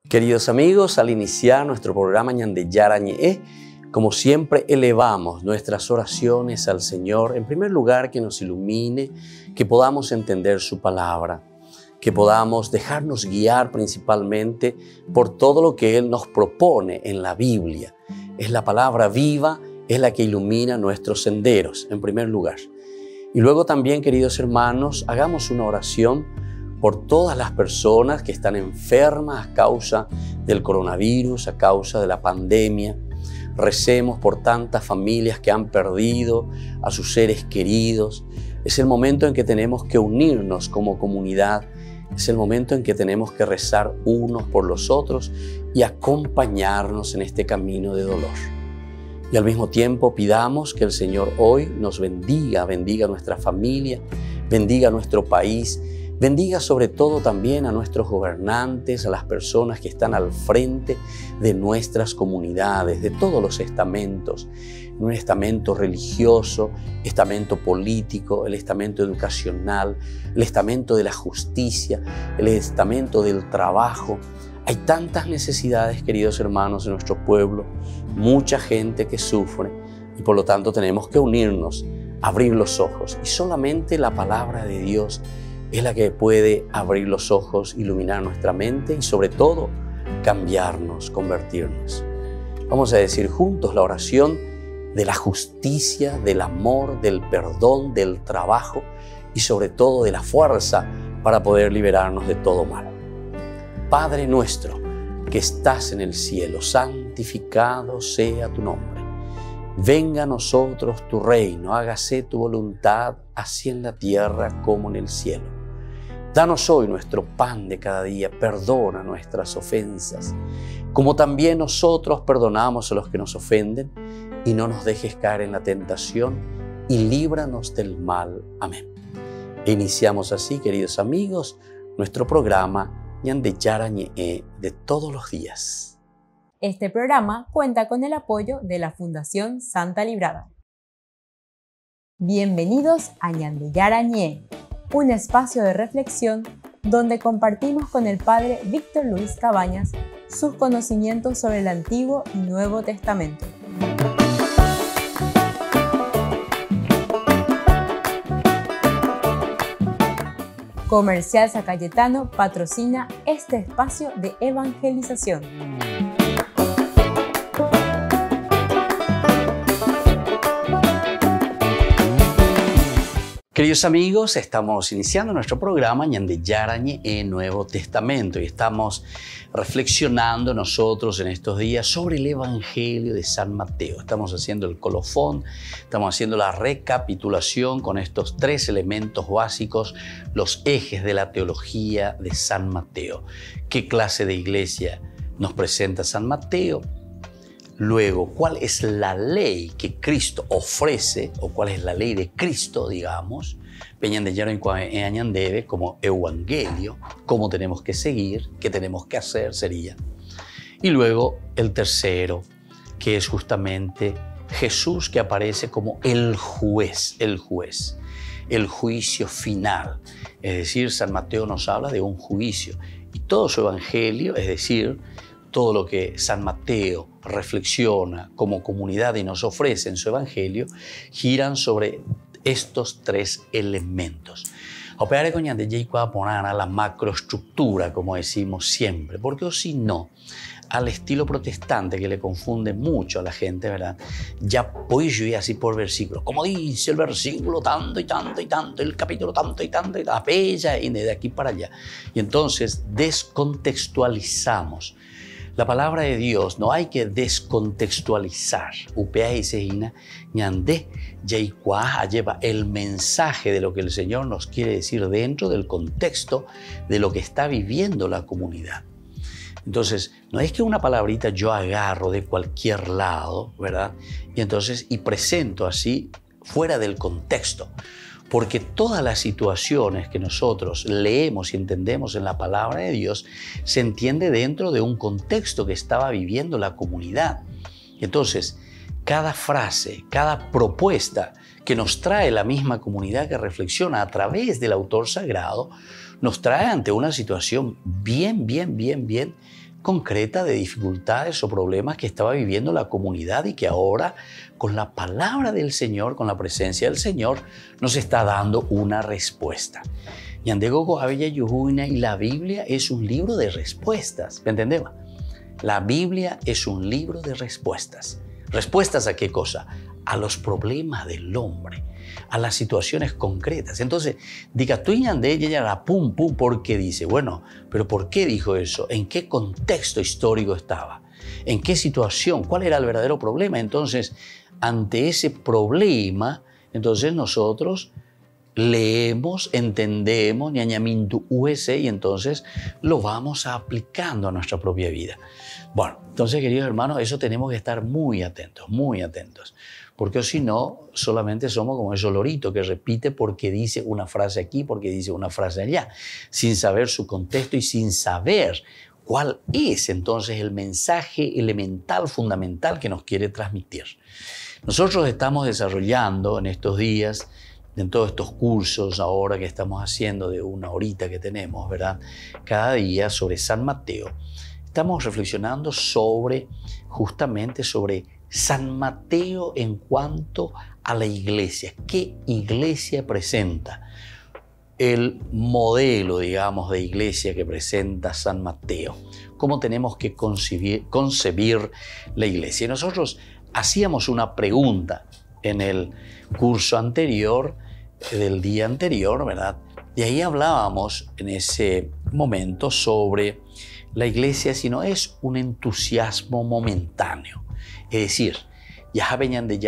Queridos amigos, al iniciar nuestro programa Ñande Yarañe, como siempre elevamos nuestras oraciones al Señor, en primer lugar que nos ilumine, que podamos entender su palabra, que podamos dejarnos guiar principalmente por todo lo que Él nos propone en la Biblia. Es la palabra viva, es la que ilumina nuestros senderos, en primer lugar. Y luego también, queridos hermanos, hagamos una oración por todas las personas que están enfermas a causa del coronavirus, a causa de la pandemia. Recemos por tantas familias que han perdido a sus seres queridos. Es el momento en que tenemos que unirnos como comunidad. Es el momento en que tenemos que rezar unos por los otros y acompañarnos en este camino de dolor. Y al mismo tiempo pidamos que el Señor hoy nos bendiga, bendiga a nuestra familia, bendiga a nuestro país, bendiga sobre todo también a nuestros gobernantes, a las personas que están al frente de nuestras comunidades, de todos los estamentos, un estamento religioso, estamento político, el estamento educacional, el estamento de la justicia, el estamento del trabajo. Hay tantas necesidades, queridos hermanos, en nuestro pueblo, mucha gente que sufre y por lo tanto tenemos que unirnos, abrir los ojos y solamente la palabra de Dios es la que puede abrir los ojos, iluminar nuestra mente y sobre todo cambiarnos, convertirnos. Vamos a decir juntos la oración de la justicia, del amor, del perdón, del trabajo y sobre todo de la fuerza para poder liberarnos de todo mal. Padre nuestro que estás en el cielo, santificado sea tu nombre. Venga a nosotros tu reino, hágase tu voluntad, así en la tierra como en el cielo. Danos hoy nuestro pan de cada día, perdona nuestras ofensas, como también nosotros perdonamos a los que nos ofenden, y no nos dejes caer en la tentación, y líbranos del mal. Amén. E iniciamos así, queridos amigos, nuestro programa Ñande Yarañe de todos los días. Este programa cuenta con el apoyo de la Fundación Santa Librada. Bienvenidos a Ñande Yarañe, un espacio de reflexión donde compartimos con el Padre Víctor Luis Cabañas sus conocimientos sobre el Antiguo y Nuevo Testamento. Comercial San Cayetano patrocina este espacio de evangelización. Queridos amigos, estamos iniciando nuestro programa Ñande Yarañe Nuevo Testamento y estamos reflexionando nosotros en estos días sobre el Evangelio de San Mateo. Estamos haciendo el colofón, estamos haciendo la recapitulación con estos tres elementos básicos, los ejes de la teología de San Mateo. ¿Qué clase de iglesia nos presenta San Mateo? Luego, ¿cuál es la ley que Cristo ofrece o cuál es la ley de Cristo, digamos? Peñandeyaro como evangelio, cómo tenemos que seguir, qué tenemos que hacer sería. Y luego el tercero, que es justamente Jesús que aparece como el juez, el juicio final. Es decir, San Mateo nos habla de un juicio y todo su evangelio, es decir, todo lo que San Mateo reflexiona como comunidad y nos ofrece en su evangelio, giran sobre estos tres elementos. Operare con Ñande Yarañe poner la macroestructura, como decimos siempre, porque o si no, al estilo protestante que le confunde mucho a la gente, ¿verdad? Ya voy yo así por versículo, como dice el versículo tanto y tanto y tanto, el capítulo tanto y tanto y tanto, y de aquí para allá. Y entonces descontextualizamos. La palabra de Dios no hay que descontextualizar. Ñande Yarañe lleva el mensaje de lo que el Señor nos quiere decir dentro del contexto de lo que está viviendo la comunidad. Entonces, no es que una palabrita yo agarro de cualquier lado, ¿verdad? Y presento así fuera del contexto. Porque todas las situaciones que nosotros leemos y entendemos en la palabra de Dios se entiende dentro de un contexto que estaba viviendo la comunidad. Entonces, cada frase, cada propuesta que nos trae la misma comunidad que reflexiona a través del autor sagrado, nos trae ante una situación bien concreta de dificultades o problemas que estaba viviendo la comunidad y que ahora con la palabra del Señor, con la presencia del Señor, nos está dando una respuesta. Y la Biblia es un libro de respuestas, ¿me entendemos? La Biblia es un libro de respuestas. ¿Respuestas a qué cosa? A los problemas del hombre, a las situaciones concretas. Entonces, diga tú y ella la pum pum, porque dice, bueno, pero ¿por qué dijo eso? ¿En qué contexto histórico estaba? ¿En qué situación? ¿Cuál era el verdadero problema? Entonces, ante ese problema, entonces nosotros leemos, entendemos, ñañamintu US, y entonces lo vamos aplicando a nuestra propia vida. Bueno, entonces, queridos hermanos, eso tenemos que estar muy atentos, porque si no, solamente somos como ese lorito que repite porque dice una frase aquí, porque dice una frase allá, sin saber su contexto y sin saber cuál es entonces el mensaje elemental, fundamental que nos quiere transmitir. Nosotros estamos desarrollando en estos días, en todos estos cursos ahora que estamos haciendo de una horita que tenemos, ¿verdad? Cada día sobre San Mateo. Estamos reflexionando justamente sobre San Mateo en cuanto a la iglesia. ¿Qué iglesia presenta? El modelo, digamos, de iglesia que presenta San Mateo. ¿Cómo tenemos que concebir la iglesia? Y nosotros hacíamos una pregunta en el curso anterior, del día anterior, ¿verdad? Y ahí hablábamos en ese momento sobre la iglesia, si no es un entusiasmo momentáneo. Es decir, ya venían de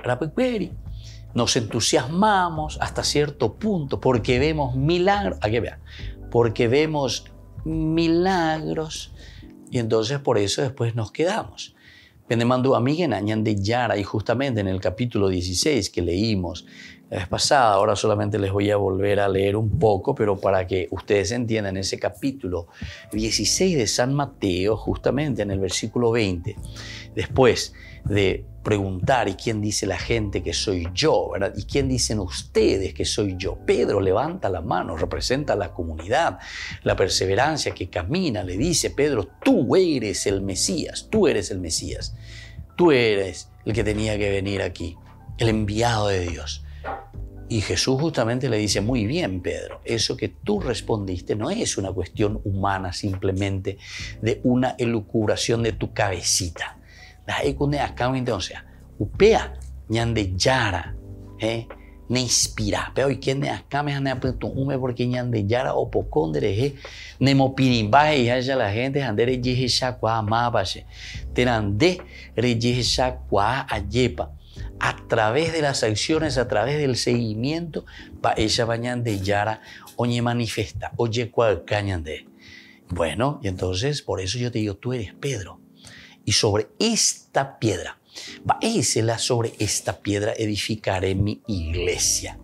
nos entusiasmamos hasta cierto punto porque vemos milagros, aquí vean, porque vemos milagros y entonces por eso después nos quedamos. Vendemando amiguen añan de Yara, y justamente en el capítulo 16 que leímos la vez pasada, ahora solamente les voy a volver a leer un poco, pero para que ustedes entiendan, ese capítulo 16 de San Mateo, justamente en el versículo 20, después de preguntar, ¿y quién dice la gente que soy yo? ¿Verdad? ¿Y quién dicen ustedes que soy yo? Pedro levanta la mano, representa a la comunidad, la perseverancia que camina, le dice, Pedro, tú eres el Mesías, tú eres el Mesías, tú eres el que tenía que venir aquí, el enviado de Dios. Y Jesús justamente le dice, muy bien, Pedro, eso que tú respondiste no es una cuestión humana, simplemente de una elucubración de tu cabecita. Entonces, upea, ñande yara, ne inspira. Pero y quién acá me han apuesto porque ñande yara o pocondere, ne mopirimba y haya la gente andere yehe shakwa mabache, terande reyehe shakwa ayepa. A través de las acciones, a través del seguimiento, pa ella bañan de yara, oye manifesta, oye cual cañan de. Bueno, y entonces por eso yo te digo, tú eres Pedro. Y sobre esta piedra, sobre esta piedra edificaré mi iglesia.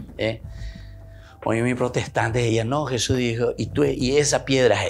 Oye, mi protestante, ella no, Jesús dijo, y esa piedra,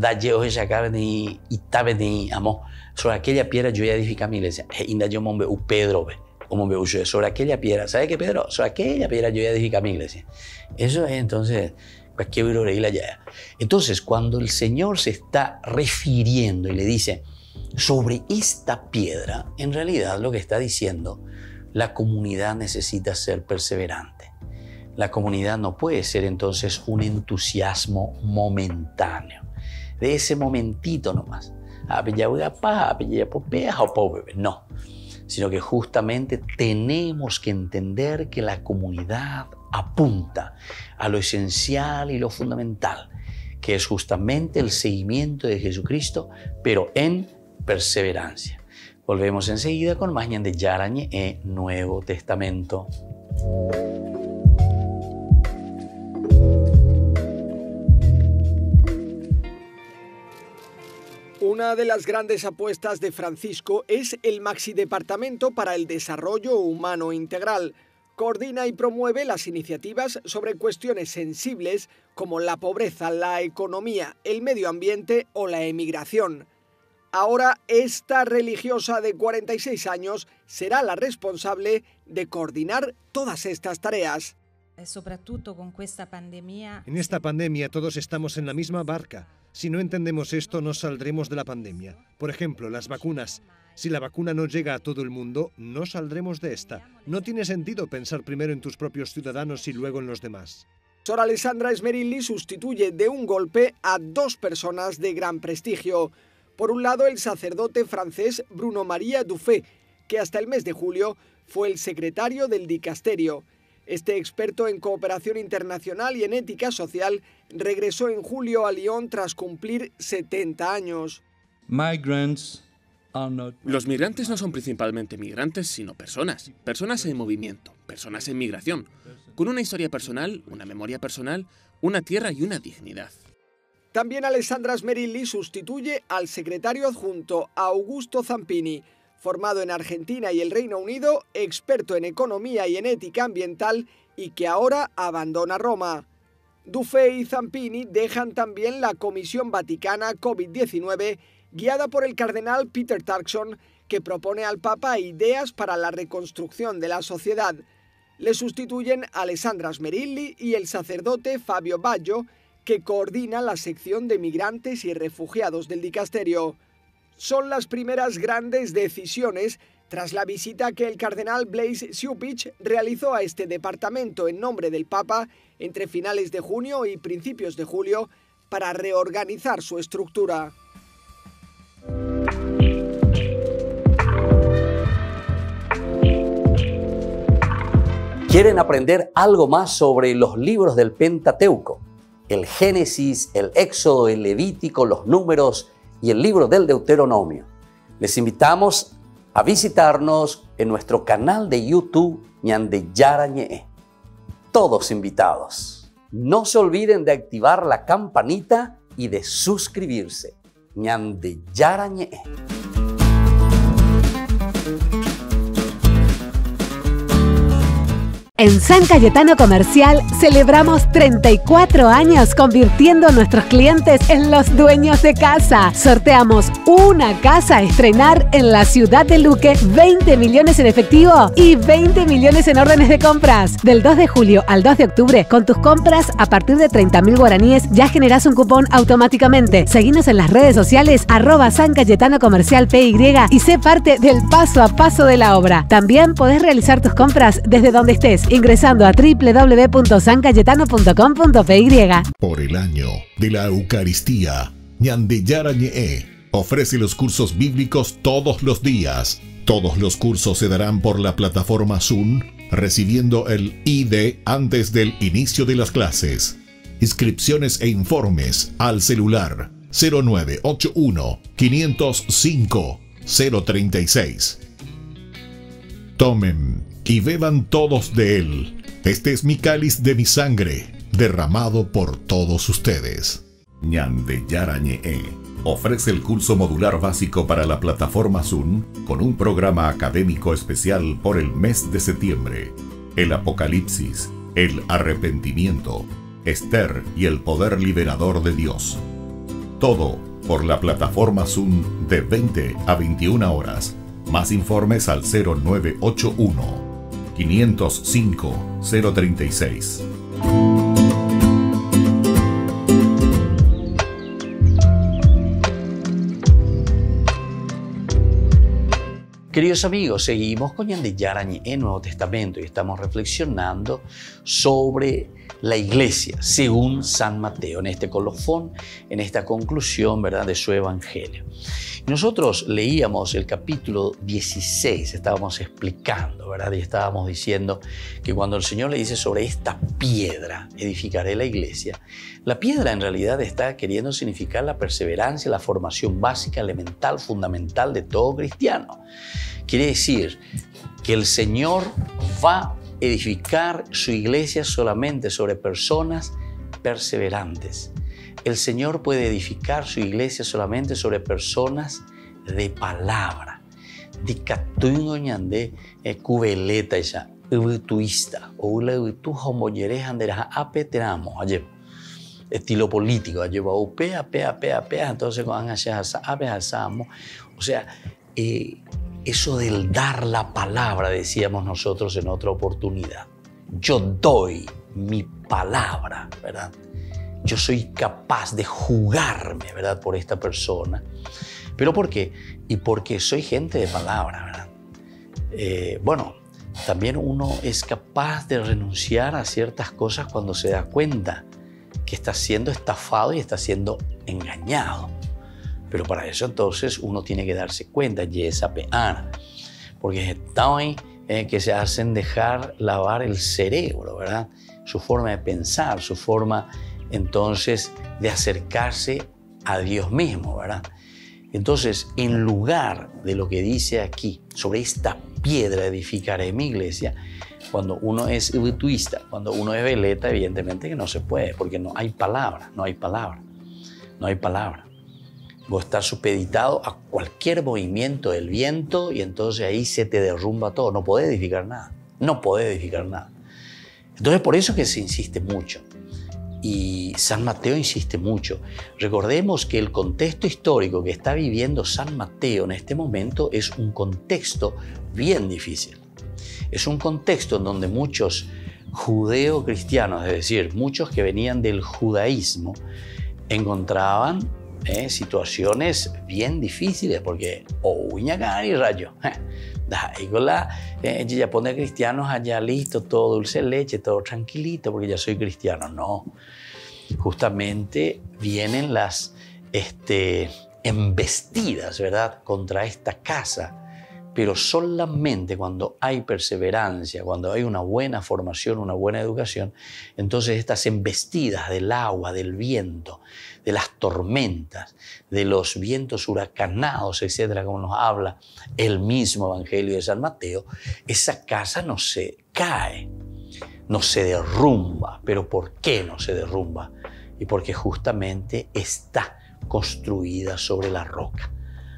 sobre aquella piedra yo voy a edificar mi iglesia. Pedro, sobre aquella piedra, ¿sabe qué, Pedro? Sobre aquella piedra yo voy a edificar mi iglesia. Eso es entonces, entonces, cuando el Señor se está refiriendo y le dice, sobre esta piedra, en realidad lo que está diciendo, la comunidad necesita ser perseverante. La comunidad no puede ser entonces un entusiasmo momentáneo, de ese momentito nomás. No, sino que justamente tenemos que entender que la comunidad apunta a lo esencial y lo fundamental, que es justamente el seguimiento de Jesucristo, pero en perseverancia. Volvemos enseguida con más de Yarañe e Nuevo Testamento. Una de las grandes apuestas de Francisco es el Maxidepartamento para el Desarrollo Humano Integral. Coordina y promueve las iniciativas sobre cuestiones sensibles como la pobreza, la economía, el medio ambiente o la emigración. Ahora, esta religiosa de 46 años será la responsable de coordinar todas estas tareas. En esta pandemia todos estamos en la misma barca. Si no entendemos esto, no saldremos de la pandemia. Por ejemplo, las vacunas. Si la vacuna no llega a todo el mundo, no saldremos de esta. No tiene sentido pensar primero en tus propios ciudadanos y luego en los demás. Sor Alessandra Smerilli sustituye de un golpe a dos personas de gran prestigio. Por un lado, el sacerdote francés Bruno Maria Dufay, que hasta el mes de julio fue el secretario del dicasterio. Este experto en cooperación internacional y en ética social regresó en julio a Lyon tras cumplir 70 años. Los migrantes no son principalmente migrantes, sino personas. Personas en movimiento, personas en migración, con una historia personal, una memoria personal, una tierra y una dignidad. También Alessandra Smerilli sustituye al secretario adjunto Augusto Zampini, formado en Argentina y el Reino Unido, experto en economía y en ética ambiental y que ahora abandona Roma. Dufay y Zampini dejan también la Comisión Vaticana COVID-19, guiada por el cardenal Peter Turkson, que propone al Papa ideas para la reconstrucción de la sociedad. Le sustituyen Alessandra Smerilli y el sacerdote Fabio Baggio, que coordina la sección de migrantes y refugiados del dicasterio. Son las primeras grandes decisiones tras la visita que el cardenal Blaise Ciupic realizó a este departamento en nombre del Papa entre finales de junio y principios de julio para reorganizar su estructura. ¿Quieren aprender algo más sobre los libros del Pentateuco? El Génesis, el Éxodo, el Levítico, los Números y el libro del Deuteronomio. Les invitamos a visitarnos en nuestro canal de YouTube Ñande Yarañe. Todos invitados. No se olviden de activar la campanita y de suscribirse. Ñande Yarañe. En San Cayetano Comercial celebramos 34 años convirtiendo a nuestros clientes en los dueños de casa. Sorteamos una casa a estrenar en la ciudad de Luque, 20 millones en efectivo y 20 millones en órdenes de compras. Del 2 de julio al 2 de octubre, con tus compras a partir de 30.000 guaraníes ya generás un cupón automáticamente. Seguinos en las redes sociales @San Cayetano Comercial PY y sé parte del paso a paso de la obra. También podés realizar tus compras desde donde estés, ingresando a www.sancayetano.com.py. Por el año de la Eucaristía, Ñande Yarañe ofrece los cursos bíblicos todos los días. Todos los cursos se darán por la plataforma Zoom, recibiendo el ID antes del inicio de las clases. Inscripciones e informes al celular 0981 505 036. Tomen y beban todos de él. Este es mi cáliz de mi sangre, derramado por todos ustedes. Ñande Yarañe ofrece el curso modular básico para la plataforma Zoom con un programa académico especial por el mes de septiembre. El Apocalipsis, el arrepentimiento, Esther y el poder liberador de Dios. Todo por la plataforma Zoom de 20 a 21 horas. Más informes al 0981 505 036. Queridos amigos, seguimos con Ñande Yarañe en Nuevo Testamento y estamos reflexionando sobre la iglesia según San Mateo, en este colofón, en esta conclusión, ¿verdad?, de su evangelio. Nosotros leíamos el capítulo 16, estábamos explicando, ¿verdad? Y estábamos diciendo que cuando el Señor le dice sobre esta piedra edificaré la iglesia, la piedra en realidad está queriendo significar la perseverancia, la formación básica, elemental, fundamental de todo cristiano. Quiere decir que el Señor va a edificar su iglesia solamente sobre personas perseverantes. El Señor puede edificar su iglesia solamente sobre personas de palabra. Dicatuingo ñande kubeleta esa utuista o la utu homoyeres andera apeteramos ayer estilo político ayer va upea entonces con asamos, o sea, eso del dar la palabra, decíamos nosotros en otra oportunidad. Yo doy mi palabra, ¿verdad? yo soy capaz de jugarme, ¿verdad?, por esta persona. ¿Pero por qué? Y porque soy gente de palabra, ¿verdad? Bueno, también uno es capaz de renunciar a ciertas cosas cuando se da cuenta que está siendo estafado y está siendo engañado. Pero para eso entonces uno tiene que darse cuenta, y esa peana, porque está ahí que se hacen dejar lavar el cerebro, ¿verdad? Su forma de pensar, su forma entonces de acercarse a Dios mismo, ¿verdad? Entonces, en lugar de lo que dice aquí, sobre esta piedra edificaré mi iglesia, cuando uno es ubituista, cuando uno es veleta, evidentemente que no se puede, porque no hay palabra, no hay palabra, no hay palabra. Vos estás supeditado a cualquier movimiento del viento y entonces ahí se te derrumba todo. No podés edificar nada. No podés edificar nada. Entonces por eso que se insiste mucho. Y San Mateo insiste mucho. Recordemos que el contexto histórico que está viviendo San Mateo en este momento es un contexto bien difícil. Es un contexto en donde muchos judeo-cristianos, es decir, muchos que venían del judaísmo, encontraban situaciones bien difíciles, porque y rayo, ya pone cristianos allá, listo, todo dulce leche, todo tranquilito, porque ya soy cristiano. No, justamente vienen las embestidas, ¿verdad?, contra esta casa. Pero solamente cuando hay perseverancia, cuando hay una buena formación, una buena educación, entonces estas embestidas del agua, del viento, de las tormentas, de los vientos huracanados, etcétera, como nos habla el mismo Evangelio de San Mateo, esa casa no se cae, no se derrumba. ¿Pero por qué no se derrumba? Y porque justamente está construida sobre la roca.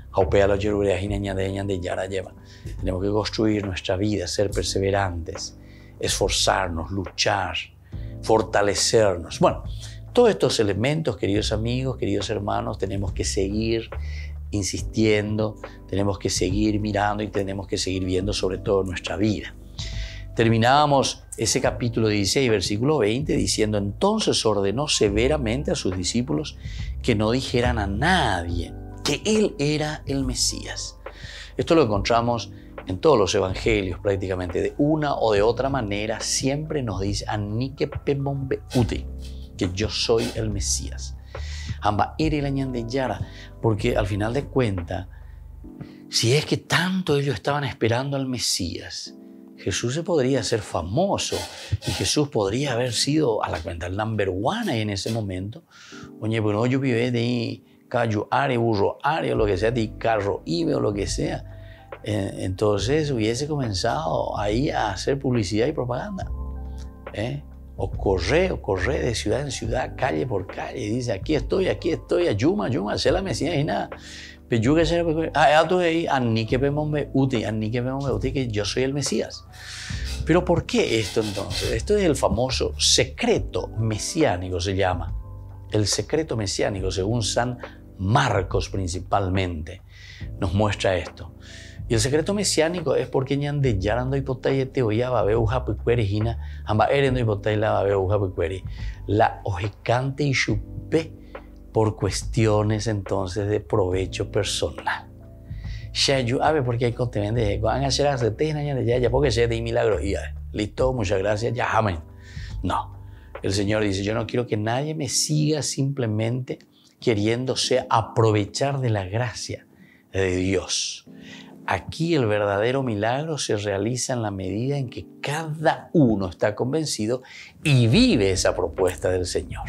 Tenemos que construir nuestra vida, ser perseverantes, esforzarnos, luchar, fortalecernos. Bueno, todos estos elementos, queridos amigos, queridos hermanos, tenemos que seguir insistiendo, tenemos que seguir mirando y tenemos que seguir viendo sobre todo nuestra vida. Terminábamos ese capítulo 16, versículo 20, diciendo: entonces ordenó severamente a sus discípulos que no dijeran a nadie que Él era el Mesías. Esto lo encontramos en todos los evangelios prácticamente. De una o de otra manera siempre nos dice Anike Pemombe Uti, que yo soy el Mesías. Amba ere la ñande yara, porque al final de cuentas, si es que tanto ellos estaban esperando al Mesías, Jesús se podría hacer famoso y Jesús podría haber sido a la cuenta el number one en ese momento. Oye, bueno, yo vive de callo are, burro are, o lo que sea, de carro ibe o lo que sea. Entonces hubiese comenzado ahí a hacer publicidad y propaganda. O corre de ciudad en ciudad, calle por calle, y dice: aquí estoy, ayuma, sé la Mesías y nada. Pero yo que sé, que yo soy el Mesías. Pero ¿por qué esto entonces? Esto es el famoso secreto mesiánico, se llama. El secreto mesiánico, según San Marcos principalmente, nos muestra esto. Y el secreto mesiánico es porque ñande yarando hipotay teoría va a ver ujapuquerejina, amba erendo hipotay la va a ver ujapuqueri, la ojecante y chupe por cuestiones entonces de provecho personal. Shayu, a ver, porque hay contenido de van a hacer las de ya porque se de milagro y listo, muchas gracias, ya amén. No, el Señor dice: yo no quiero que nadie me siga simplemente queriéndose aprovechar de la gracia de Dios. Aquí el verdadero milagro se realiza en la medida en que cada uno está convencido y vive esa propuesta del Señor.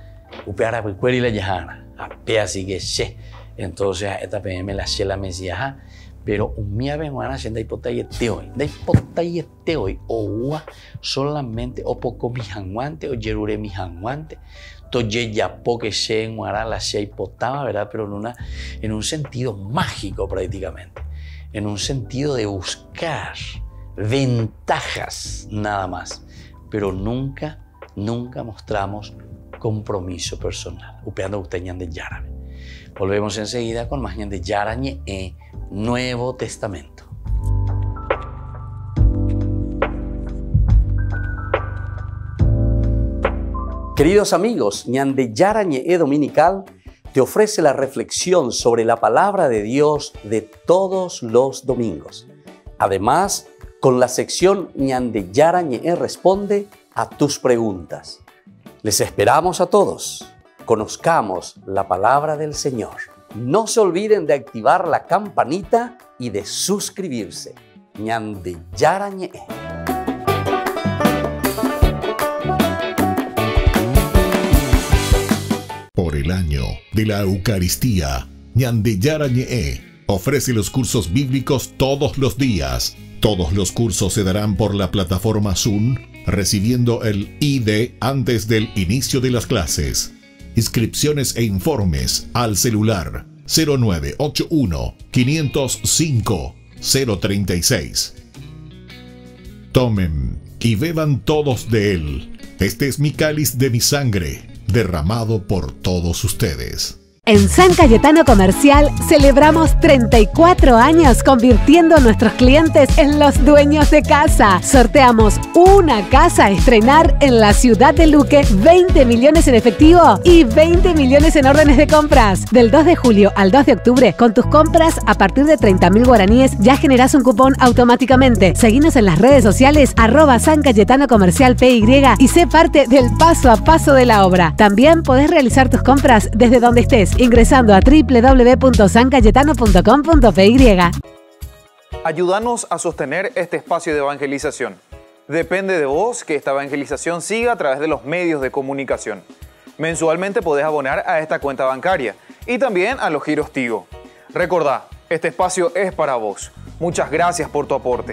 Entonces, esta PM la shela Mesías, pero un mía venguana siendo hipotayete hoy, o solamente o poco mi janguante o yerure mi janguante. Toye ya poque se enguara la se hipotaba, ¿verdad? Pero en un sentido mágico prácticamente. En un sentido de buscar ventajas nada más, pero nunca mostramos compromiso personal. Upeando usteñan de Yarabe. Volvemos enseguida con más de Yarañe Nuevo Testamento. Queridos amigos, Ñande Yarañe Dominical te ofrece la reflexión sobre la palabra de Dios de todos los domingos. Además, con la sección Ñande Yarañe responde a tus preguntas. Les esperamos a todos. Conozcamos la palabra del Señor. No se olviden de activar la campanita y de suscribirse. Ñande Yarañe. Por el año de la Eucaristía, Ñande Yarañe ofrece los cursos bíblicos todos los días. Todos los cursos se darán por la plataforma Zoom, recibiendo el ID antes del inicio de las clases. Inscripciones e informes al celular 0981 505 036. Tomen y beban todos de él. Este es mi cáliz de mi sangre, derramado por todos ustedes. En San Cayetano Comercial celebramos 34 años convirtiendo a nuestros clientes en los dueños de casa. Sorteamos una casa a estrenar en la ciudad de Luque, 20 millones en efectivo y 20 millones en órdenes de compras. Del 2 de julio al 2 de octubre, con tus compras a partir de 30.000 guaraníes ya generás un cupón automáticamente. Seguinos en las redes sociales @San Cayetano Comercial PY y sé parte del paso a paso de la obra. También podés realizar tus compras desde donde estés, ingresando a www.sancayetano.com.py. Ayúdanos a sostener este espacio de evangelización. Depende de vos que esta evangelización siga a través de los medios de comunicación. Mensualmente podés abonar a esta cuenta bancaria y también a los giros Tigo. Recordá, este espacio es para vos. Muchas gracias por tu aporte.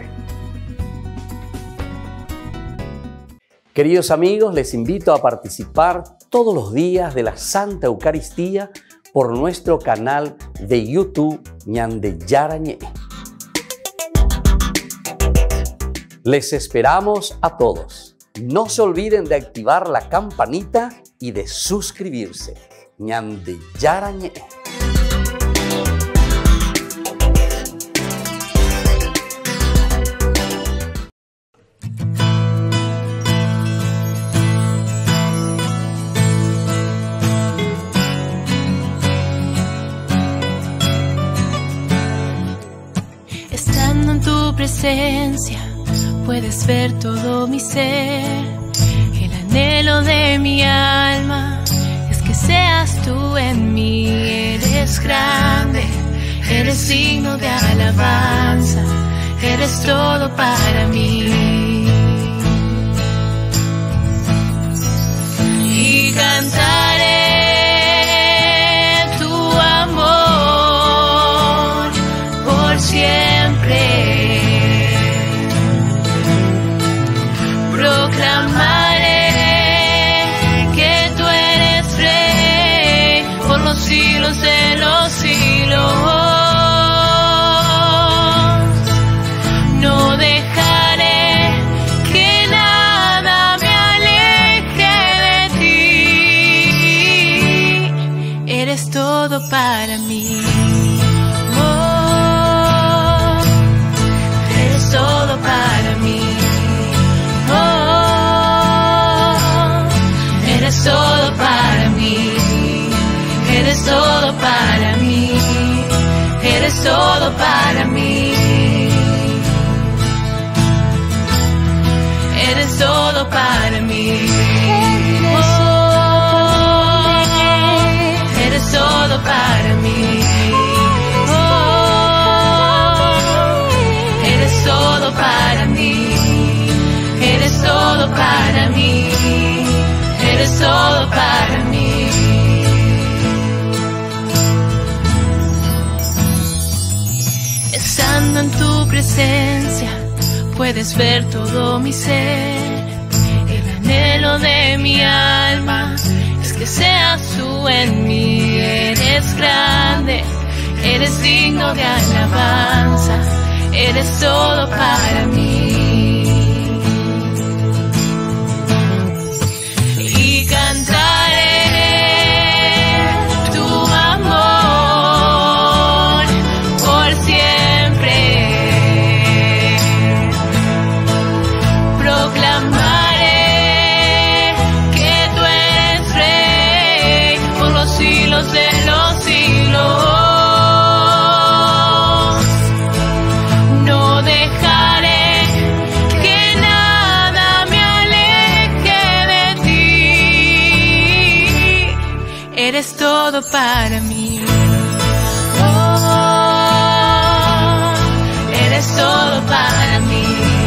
Queridos amigos, les invito a participar todos los días de la Santa Eucaristía por nuestro canal de YouTube Ñande Yarañe. Les esperamos a todos. No se olviden de activar la campanita y de suscribirse. Ñande Yarañe. Presencia, puedes ver todo mi ser. El anhelo de mi alma es que seas tú en mí. Eres grande, eres digno de alabanza, eres todo para mí. Y cantaré tu amor por siempre. Proclamaré que tú eres rey por los siglos de los siglos. No dejaré que nada me aleje de ti. Eres todo para mí. Oh, eres todo para mí. Eres todo para mí, eres todo para mí, eres todo para mí, eres todo para mí, oh, eres todo para mí, oh, eres todo para mí, eres todo para mí. Eres todo para mí. Estando en tu presencia, puedes ver todo mi ser. El anhelo de mi alma es que seas tú en mí. Eres grande, eres digno de alabanza, eres todo para mí. Proclamaré que tú eres todo para mí. Oh, eres todo para mí.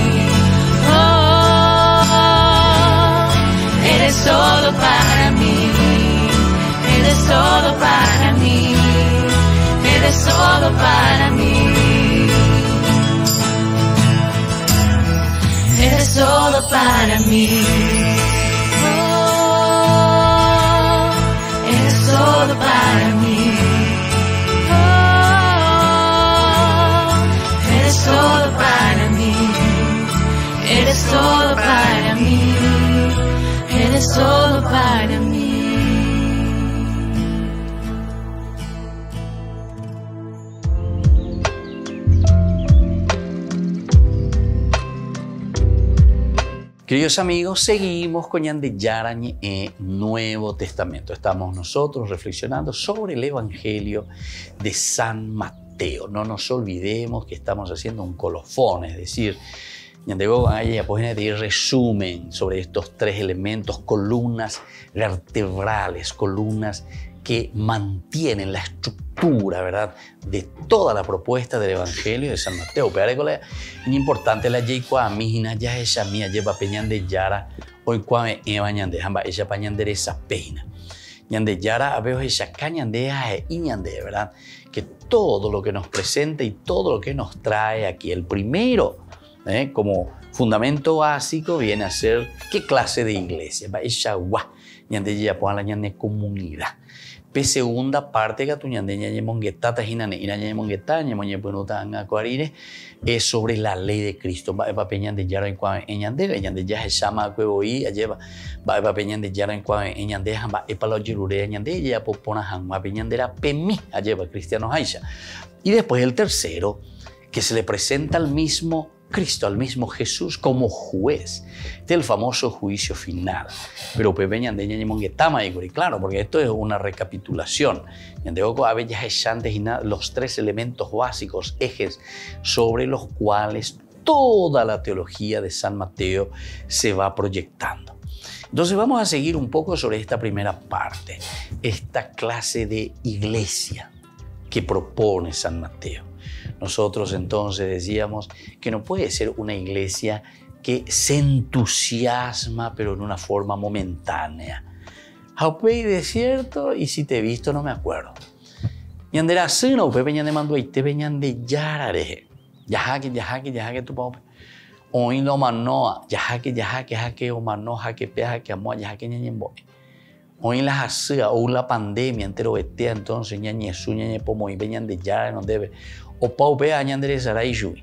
Oh, eres todo para mí. Eres todo para mí. Eres todo para mí. Eres todo para mí. Oh, eres todo para mí. Oh, eres todo para mí. Eres todo para mí. Eres todo para mí. Queridos amigos, seguimos con Ñande Yarañe Nuevo Testamento. Estamos nosotros reflexionando sobre el Evangelio de San Mateo. No nos olvidemos que estamos haciendo un colofón, es decir, Ñande Gogan pues resumen sobre estos tres elementos, columnas vertebrales, columnas que mantienen la estructura, ¿verdad?, de toda la propuesta del Evangelio de San Mateo. Pero es importante la yeikua amina ya esa mía lleva peñande yara hoy cuame eva ñande hamba ella pañandere esa peina ñande yara abeo esa cañande y ñande, ¿verdad?, que todo lo que nos presenta y todo lo que nos trae aquí, el primero como fundamento básico viene a ser qué clase de iglesia va esa gua ñande ya pon la ñande comunidad. Pe segunda parte que tu ñande ñañe monguetata hinane irañe mongueta ñamoñe punuta angacuarire es sobre la ley de Cristo. Va eva peñande yara en cua ñande ya se llama cuevoí lleva va eva peñande yara en cua ñande hamba epalo jirure ñande ya popona hamba peñandera pemi lleva cristianos aisha. Y después el tercero que se le presenta al mismo Cristo, al mismo Jesús como juez del famoso juicio final. Pero claro, porque esto es una recapitulación. Los tres elementos básicos, ejes sobre los cuales toda la teología de San Mateo se va proyectando. Entonces vamos a seguir un poco sobre esta primera parte, esta clase de iglesia que propone San Mateo. Nosotros entonces decíamos que no puede ser una iglesia que se entusiasma, pero en una forma momentánea. Haupei de cierto, y si te he visto no me acuerdo. Ñandera sino, upe peñande mandó y te peñande yarare. Yajaque tu paupe. Hoy no manoa, yajaque, o mano, jaque, pejaque, amor, yajaque, ñañembo. Hoy la jasea o la pandemia entero betea entonces ñañesu, ñañepomo y peñande yarare no debe. O paupe añandere saraishui.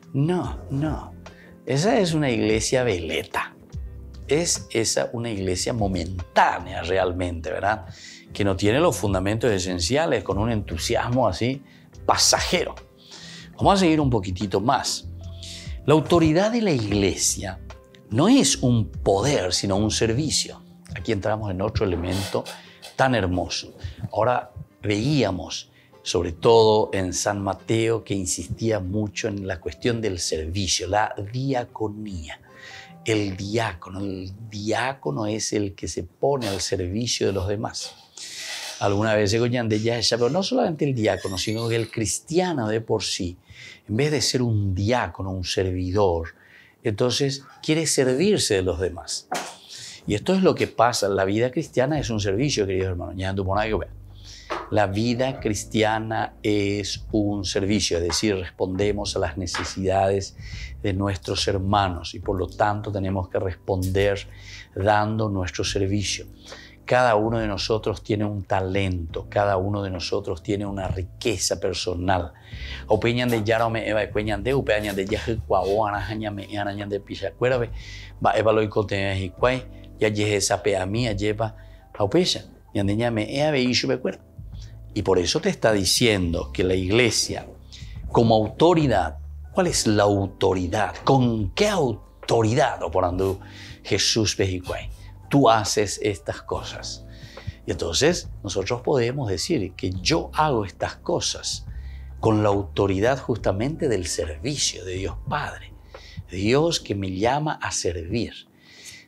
No. Esa es una iglesia veleta. Es esa una iglesia momentánea realmente, ¿verdad? Que no tiene los fundamentos esenciales con un entusiasmo así pasajero. Vamos a seguir un poquitito más. La autoridad de la iglesia no es un poder, sino un servicio. Aquí entramos en otro elemento tan hermoso. Ahora veíamos sobre todo en San Mateo, que insistía mucho en la cuestión del servicio, la diaconía. El diácono es el que se pone al servicio de los demás. Alguna vez digo, pero no solamente el diácono, sino que el cristiano de por sí, en vez de ser un diácono, un servidor, entonces quiere servirse de los demás. Y esto es lo que pasa. La vida cristiana es un servicio, queridos hermanos. La vida cristiana es un servicio, es decir, respondemos a las necesidades de nuestros hermanos y por lo tanto tenemos que responder dando nuestro servicio. Cada uno de nosotros tiene un talento, cada uno de nosotros tiene una riqueza personal. Opeñan de yarome eva cueñan de upeñan de yaje cuaona hañame anañan de pichacuerabe va evaloi cote y cuai ya yeje sape a mí lleva a upecha yandeñame ea veishu becuera. Y por eso te está diciendo que la iglesia, como autoridad, ¿cuál es la autoridad? ¿Con qué autoridad, operando Jesús Bejicuay? Tú haces estas cosas. Y entonces nosotros podemos decir que yo hago estas cosas con la autoridad justamente del servicio de Dios Padre. Dios que me llama a servir.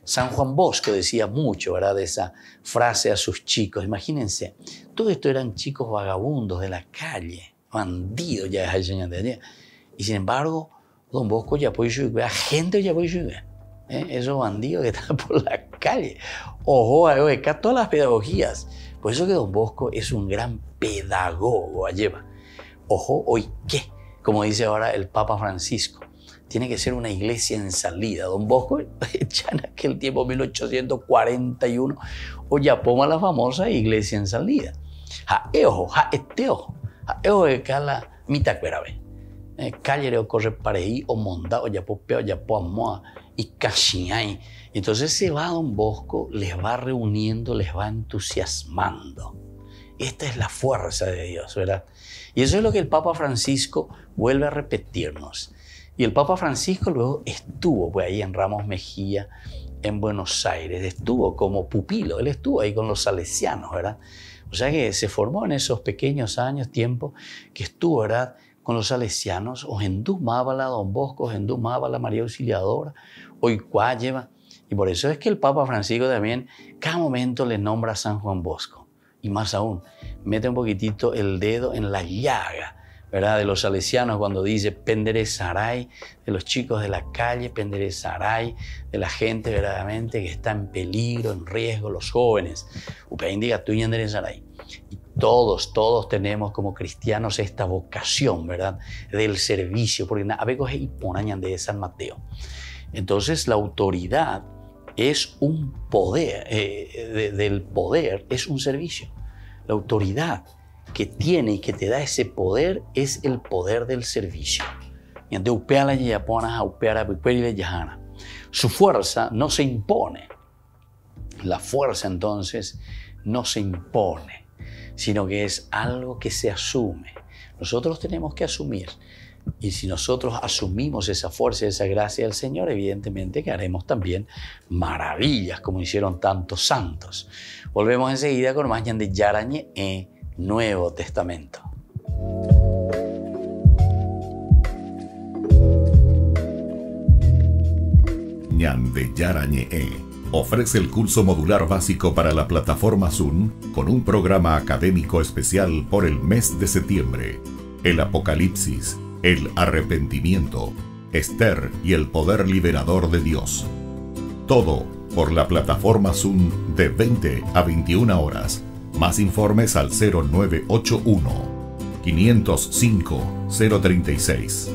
San Juan Bosco decía mucho, ¿verdad?, de esa frase a sus chicos. Imagínense, todo esto eran chicos vagabundos de la calle, bandidos ya es el de allá. Y sin embargo, Don Bosco ya puede ayudar, a gente ya puede ayudar. Esos bandidos que están por la calle. Ojo, acá todas las pedagogías. Por eso que Don Bosco es un gran pedagogo, lleva. Ojo, hoy qué, como dice ahora el Papa Francisco. Tiene que ser una iglesia en salida. Don Bosco, ya en aquel tiempo, 1841, o ya ponga la famosa iglesia en salida. Ojo, de cala mitacuerabe. Calle o corre pareí, o monda, o ya popeo, ya poamoa, y cachiñay. Entonces se va Don Bosco, les va reuniendo, les va entusiasmando. Esta es la fuerza de Dios, ¿verdad? Y eso es lo que el Papa Francisco vuelve a repetirnos. Y el Papa Francisco luego estuvo pues, ahí en Ramos Mejía, en Buenos Aires. Estuvo como pupilo, él estuvo ahí con los salesianos, ¿verdad? O sea que se formó en esos pequeños años, tiempo, que estuvo, ¿verdad?, con los salesianos. O endumaba la Don Bosco, o endumaba la María Auxiliadora, o lleva. Y por eso es que el Papa Francisco también, cada momento le nombra a San Juan Bosco. Y más aún, mete un poquitito el dedo en la llaga, ¿verdad?, de los salesianos cuando dice penderezaray, de los chicos de la calle, penderezaray, de la gente verdaderamente que está en peligro, en riesgo, los jóvenes. Y todos tenemos como cristianos esta vocación, ¿verdad?, del servicio, porque a veces es hiponañan de San Mateo. Entonces la autoridad es un poder, del poder es un servicio. La autoridad que tiene y que te da ese poder es el poder del servicio. Su fuerza no se impone. La fuerza entonces no se impone, sino que es algo que se asume. Nosotros tenemos que asumir. Y si nosotros asumimos esa fuerza y esa gracia del Señor, evidentemente que haremos también maravillas, como hicieron tantos santos. Volvemos enseguida con más de Yarañe Nuevo Testamento. Ñande Yarañe ofrece el curso modular básico para la plataforma Zoom con un programa académico especial por el mes de septiembre. El Apocalipsis, el arrepentimiento, Esther y el poder liberador de Dios. Todo por la plataforma Zoom de 20 a 21 horas. Más informes al 0981-505-036.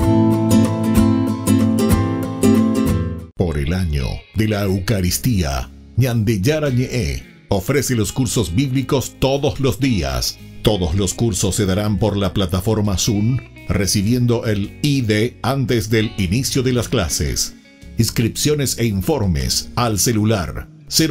Por el año de la Eucaristía, Ñande Yarañe ofrece los cursos bíblicos todos los días. Todos los cursos se darán por la plataforma Zoom, recibiendo el ID antes del inicio de las clases. Inscripciones e informes al celular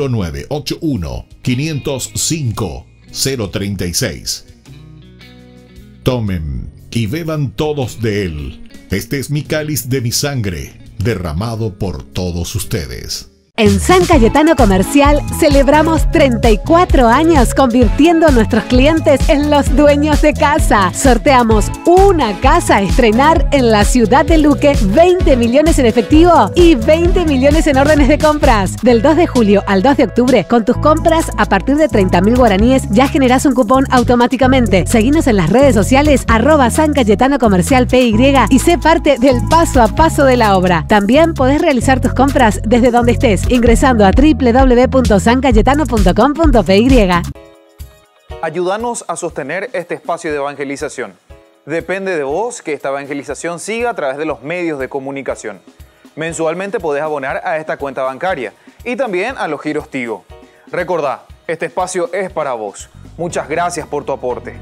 0981-505-036. Tomen y beban todos de él. Este es mi cáliz de mi sangre, derramado por todos ustedes. En San Cayetano Comercial celebramos 34 años convirtiendo a nuestros clientes en los dueños de casa. Sorteamos una casa a estrenar en la ciudad de Luque, 20 millones en efectivo y 20 millones en órdenes de compras. Del 2 de julio al 2 de octubre, con tus compras a partir de 30.000 guaraníes ya generás un cupón automáticamente. Seguinos en las redes sociales @San Cayetano Comercial PY y sé parte del paso a paso de la obra. También podés realizar tus compras desde donde estés, ingresando a www.sancayetano.com.py. Ayúdanos a sostener este espacio de evangelización. Depende de vos que esta evangelización siga a través de los medios de comunicación. Mensualmente podés abonar a esta cuenta bancaria y también a los giros Tigo. Recordá, este espacio es para vos. Muchas gracias por tu aporte.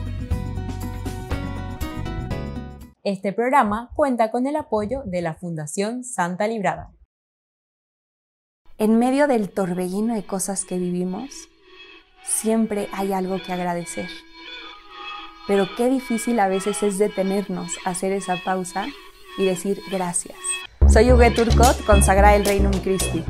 Este programa cuenta con el apoyo de la Fundación Santa Librada. En medio del torbellino de cosas que vivimos, siempre hay algo que agradecer. Pero qué difícil a veces es detenernos, hacer esa pausa y decir gracias. Soy Huguet Turcot, consagrada del Reino Christi.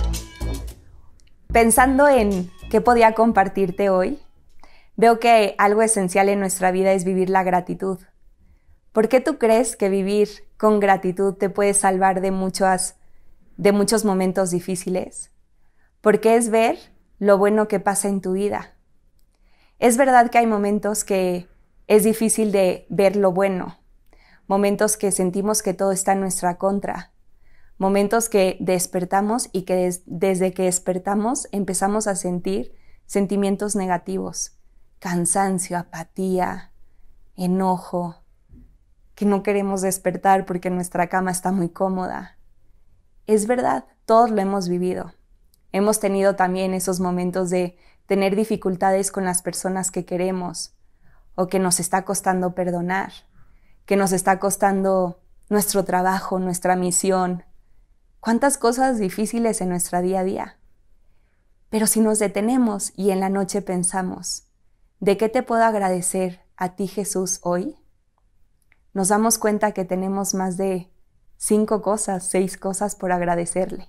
Pensando en qué podía compartirte hoy, veo que algo esencial en nuestra vida es vivir la gratitud. ¿Por qué tú crees que vivir con gratitud te puede salvar de muchas de muchos momentos difíciles, porque es ver lo bueno que pasa en tu vida. Es verdad que hay momentos que es difícil de ver lo bueno, momentos que sentimos que todo está en nuestra contra, momentos que despertamos y que desde que despertamos empezamos a sentir sentimientos negativos, cansancio, apatía, enojo, que no queremos despertar porque nuestra cama está muy cómoda. Es verdad, todos lo hemos vivido. Hemos tenido también esos momentos de tener dificultades con las personas que queremos o que nos está costando perdonar, que nos está costando nuestro trabajo, nuestra misión. ¿Cuántas cosas difíciles en nuestra día a día? Pero si nos detenemos y en la noche pensamos, ¿de qué te puedo agradecer a ti, Jesús, hoy? Nos damos cuenta que tenemos más de 5 cosas, 6 cosas por agradecerle.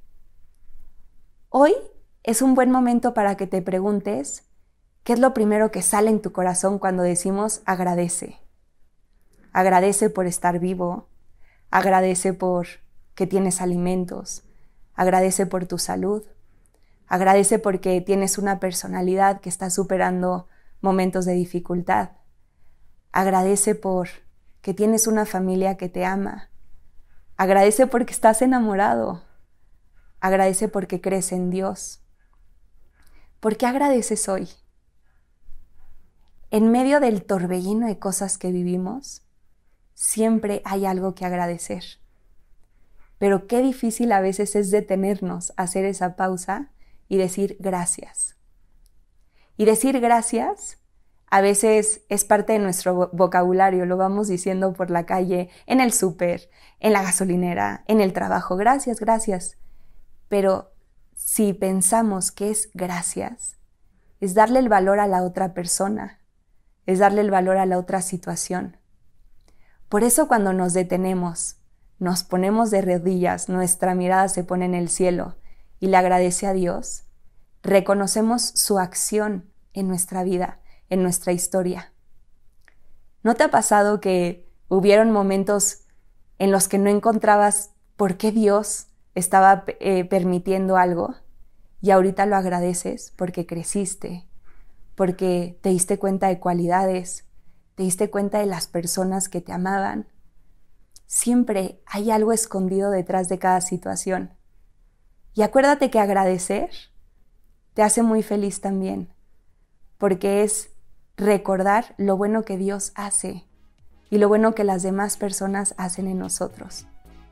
Hoy es un buen momento para que te preguntes qué es lo primero que sale en tu corazón cuando decimos agradece. Agradece por estar vivo, agradece por que tienes alimentos, agradece por tu salud, agradece porque tienes una personalidad que está superando momentos de dificultad, agradece por que tienes una familia que te ama, agradece porque estás enamorado, agradece porque crees en Dios. ¿Por qué agradeces hoy? En medio del torbellino de cosas que vivimos, siempre hay algo que agradecer. Pero qué difícil a veces es detenernos, hacer esa pausa y decir gracias. Y decir gracias a veces es parte de nuestro vocabulario, lo vamos diciendo por la calle, en el súper, en la gasolinera, en el trabajo, gracias, gracias. Pero si pensamos que es gracias, es darle el valor a la otra persona, es darle el valor a la otra situación. Por eso cuando nos detenemos, nos ponemos de rodillas, nuestra mirada se pone en el cielo y le agradece a Dios, reconocemos su acción en nuestra vida, en nuestra historia. ¿No te ha pasado que hubieron momentos en los que no encontrabas por qué Dios estaba permitiendo algo y ahorita lo agradeces porque creciste, porque te diste cuenta de cualidades, te diste cuenta de las personas que te amaban? Siempre hay algo escondido detrás de cada situación. Y acuérdate que agradecer te hace muy feliz también, porque es recordar lo bueno que Dios hace y lo bueno que las demás personas hacen en nosotros.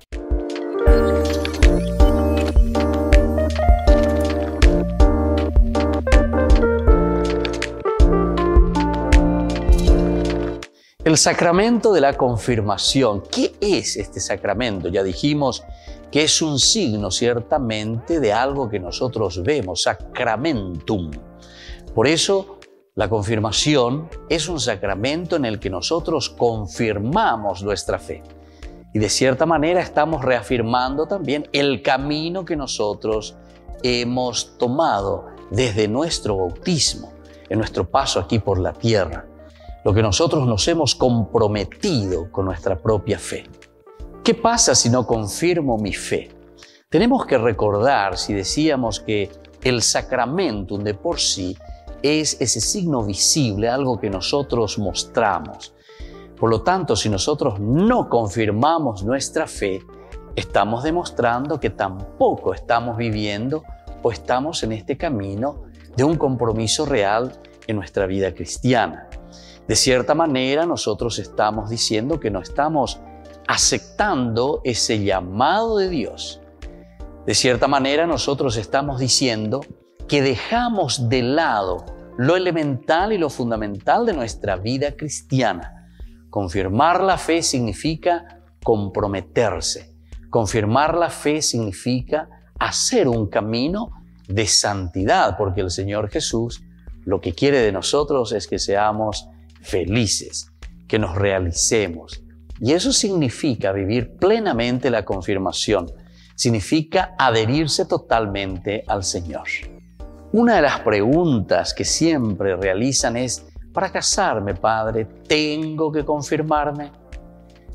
El sacramento de la confirmación. ¿Qué es este sacramento? Ya dijimos que es un signo ciertamente de algo que nosotros vemos, sacramentum. Por eso, la confirmación es un sacramento en el que nosotros confirmamos nuestra fe. Y de cierta manera estamos reafirmando también el camino que nosotros hemos tomado desde nuestro bautismo, en nuestro paso aquí por la tierra. Lo que nosotros nos hemos comprometido con nuestra propia fe. ¿Qué pasa si no confirmo mi fe? Tenemos que recordar, si decíamos que el sacramentum de por sí es ese signo visible, algo que nosotros mostramos. Por lo tanto, si nosotros no confirmamos nuestra fe, estamos demostrando que tampoco estamos viviendo o estamos en este camino de un compromiso real en nuestra vida cristiana. De cierta manera, nosotros estamos diciendo que no estamos aceptando ese llamado de Dios. De cierta manera, nosotros estamos diciendo que dejamos de lado lo elemental y lo fundamental de nuestra vida cristiana. Confirmar la fe significa comprometerse. Confirmar la fe significa hacer un camino de santidad, porque el Señor Jesús lo que quiere de nosotros es que seamos felices, que nos realicemos. Y eso significa vivir plenamente la confirmación. Significa adherirse totalmente al Señor. Una de las preguntas que siempre realizan es: ¿para casarme, Padre, tengo que confirmarme?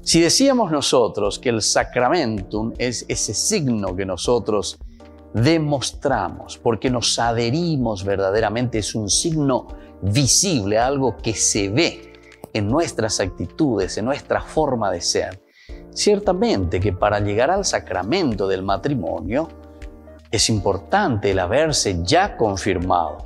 Si decíamos nosotros que el sacramentum es ese signo que nosotros demostramos, porque nos adherimos verdaderamente, es un signo visible, algo que se ve en nuestras actitudes, en nuestra forma de ser. Ciertamente que para llegar al sacramento del matrimonio es importante el haberse ya confirmado,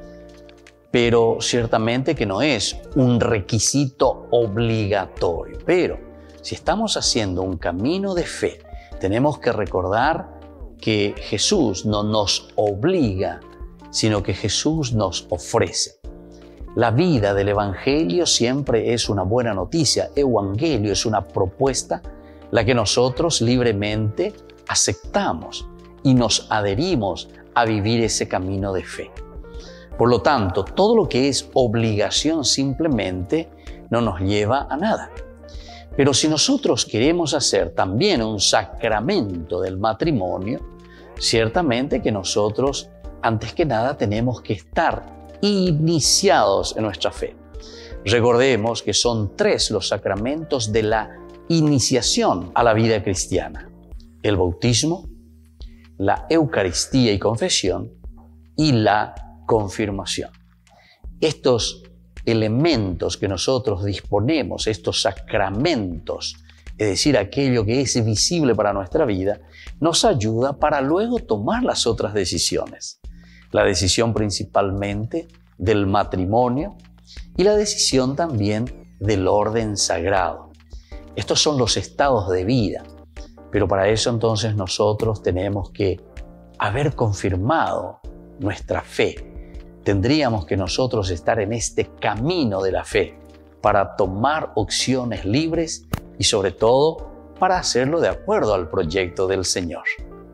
pero ciertamente que no es un requisito obligatorio. Pero si estamos haciendo un camino de fe, tenemos que recordar que Jesús no nos obliga, sino que Jesús nos ofrece. La vida del Evangelio siempre es una buena noticia. Evangelio es una propuesta, la que nosotros libremente aceptamos y nos adherimos a vivir ese camino de fe. Por lo tanto, todo lo que es obligación simplemente no nos lleva a nada. Pero si nosotros queremos hacer también un sacramento del matrimonio, ciertamente que nosotros, antes que nada, tenemos que estar iniciados en nuestra fe. Recordemos que son 3 los sacramentos de la iniciación a la vida cristiana: el bautismo, la Eucaristía y confesión y la confirmación. Estos elementos que nosotros disponemos, estos sacramentos, es decir, aquello que es visible para nuestra vida, nos ayuda para luego tomar las otras decisiones. La decisión principalmente del matrimonio y la decisión también del orden sagrado. Estos son los estados de vida, pero para eso entonces nosotros tenemos que haber confirmado nuestra fe. Tendríamos que nosotros estar en este camino de la fe para tomar opciones libres y sobre todo para hacerlo de acuerdo al proyecto del Señor.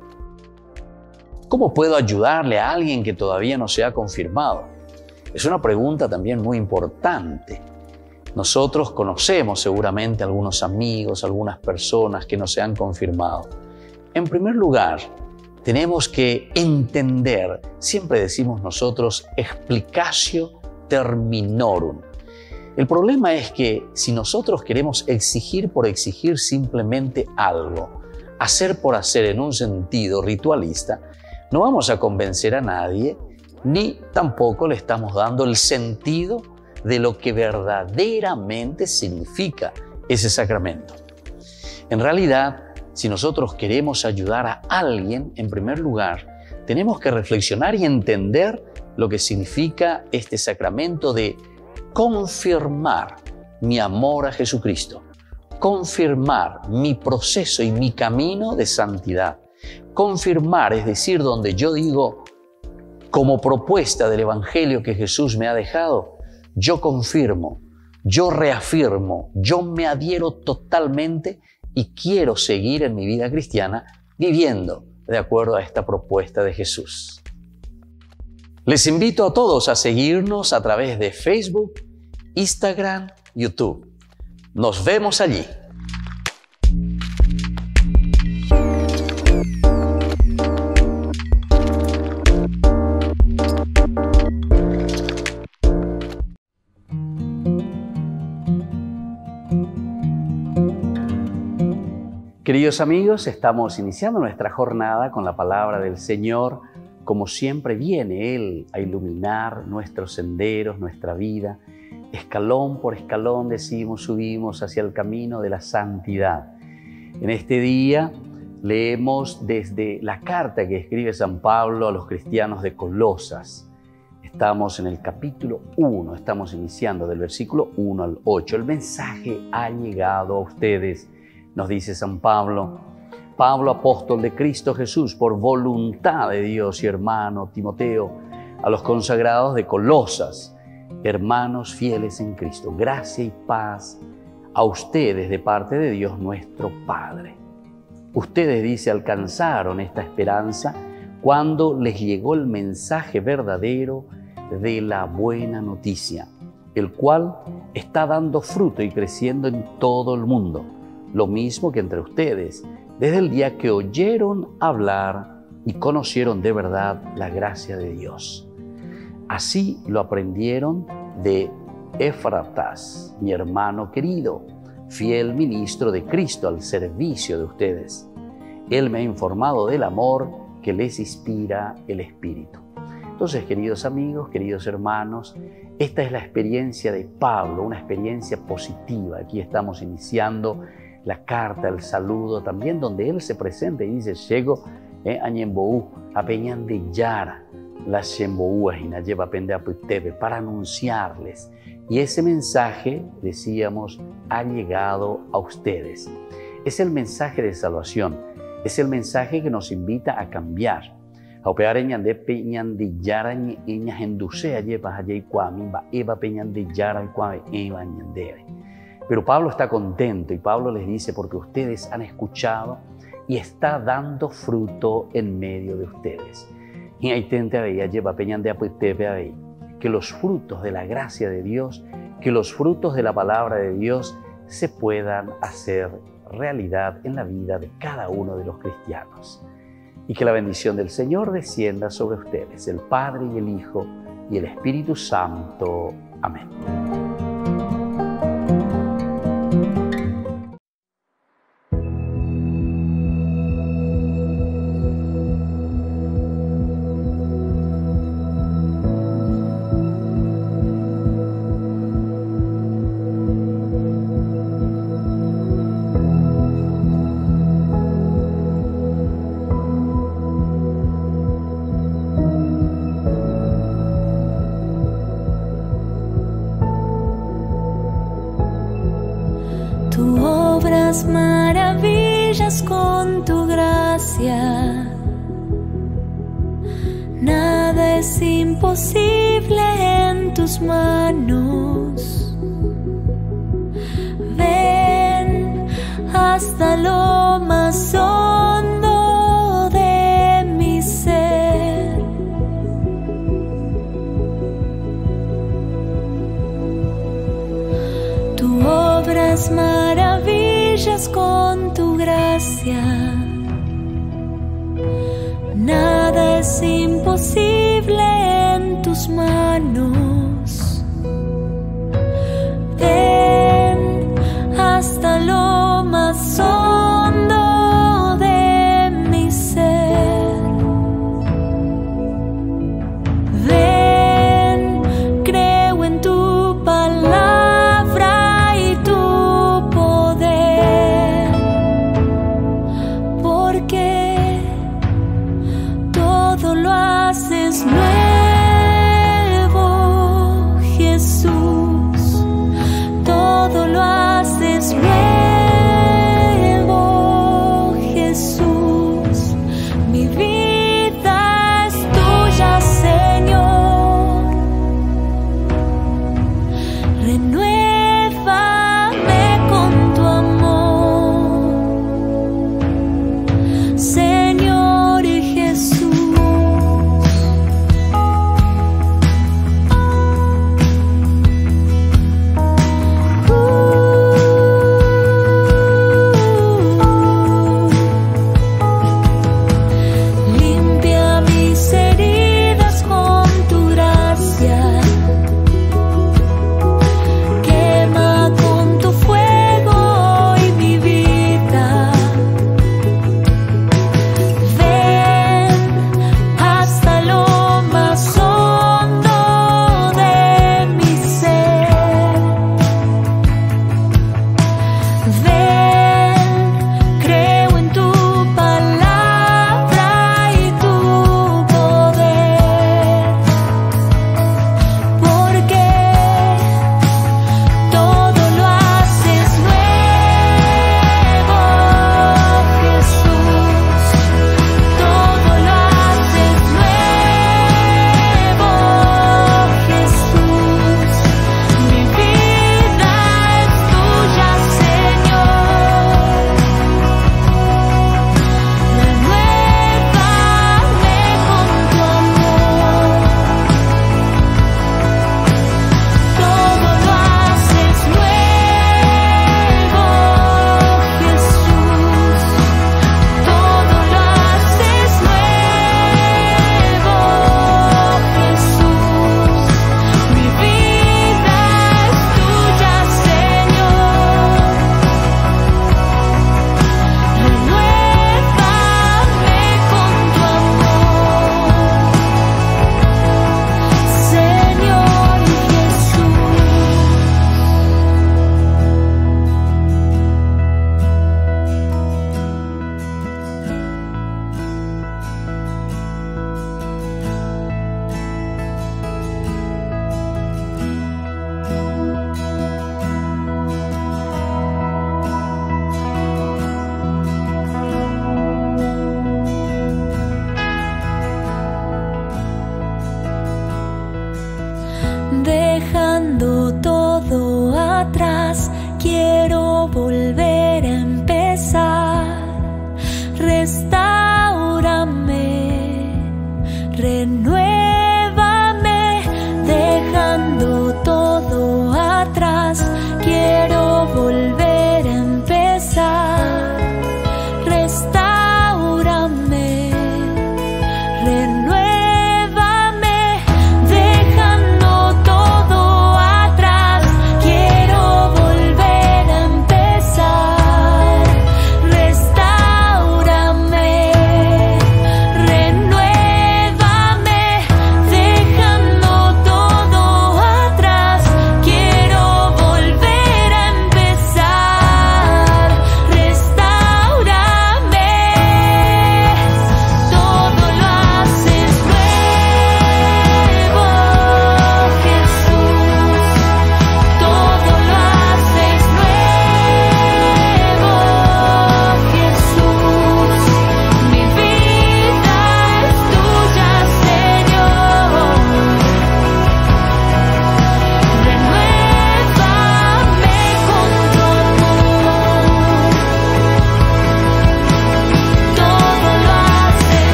¿Cómo puedo ayudarle a alguien que todavía no se ha confirmado? Es una pregunta también muy importante. Nosotros conocemos seguramente algunos amigos, algunas personas que no se han confirmado. En primer lugar, tenemos que entender, siempre decimos nosotros, explicatio terminorum. El problema es que si nosotros queremos exigir por exigir simplemente algo, hacer por hacer en un sentido ritualista, no vamos a convencer a nadie, ni tampoco le estamos dando el sentido de lo que verdaderamente significa ese sacramento. En realidad, si nosotros queremos ayudar a alguien, en primer lugar, tenemos que reflexionar y entender lo que significa este sacramento de confirmar mi amor a Jesucristo, confirmar mi proceso y mi camino de santidad. Confirmar, es decir, donde yo digo, como propuesta del Evangelio que Jesús me ha dejado, yo confirmo, yo reafirmo, yo me adhiero totalmente y quiero seguir en mi vida cristiana viviendo de acuerdo a esta propuesta de Jesús. Les invito a todos a seguirnos a través de Facebook, Instagram, YouTube. Nos vemos allí. Queridos amigos, estamos iniciando nuestra jornada con la palabra del Señor. Como siempre viene Él a iluminar nuestros senderos, nuestra vida. Escalón por escalón decimos, subimos hacia el camino de la santidad. En este día leemos desde la carta que escribe San Pablo a los cristianos de Colosas. Estamos en el capítulo 1, estamos iniciando del versículo 1 al 8. El mensaje ha llegado a ustedes, nos dice San Pablo. Pablo, apóstol de Cristo Jesús, por voluntad de Dios, y hermano Timoteo, a los consagrados de Colosas, hermanos fieles en Cristo, gracia y paz a ustedes de parte de Dios nuestro Padre. Ustedes, dice, alcanzaron esta esperanza cuando les llegó el mensaje verdadero de la buena noticia, el cual está dando fruto y creciendo en todo el mundo, lo mismo que entre ustedes, desde el día que oyeron hablar y conocieron de verdad la gracia de Dios. Así lo aprendieron de Éfratas, mi hermano querido, fiel ministro de Cristo al servicio de ustedes. Él me ha informado del amor que les inspira el Espíritu. Entonces, queridos amigos, queridos hermanos, esta es la experiencia de Pablo, una experiencia positiva. Aquí estamos iniciando la carta, el saludo, también donde él se presenta y dice, llego a Ñemboú, a Peñán de Yara, las Ñemboúas y Nayeva Pendeaputebe, para anunciarles. Y ese mensaje, decíamos, ha llegado a ustedes. Es el mensaje de salvación, es el mensaje que nos invita a cambiar. Pero Pablo está contento y Pablo les dice, porque ustedes han escuchado y está dando fruto en medio de ustedes. Y hay que los frutos de la gracia de Dios, que los frutos de la palabra de Dios se puedan hacer realidad en la vida de cada uno de los cristianos. Y que la bendición del Señor descienda sobre ustedes, el Padre y el Hijo y el Espíritu Santo. Amén. Tú obras maravillas con tu gracia. Nada es imposible en tus manos. Ven hasta lo más hondo de mi ser. Tú obras maravillas con tu gracia. Nada es imposible en tus manos. Ven hasta lo más hondo de mi ser. Ven, creo en tu palabra y tu poder, porque todo lo haces nuevo.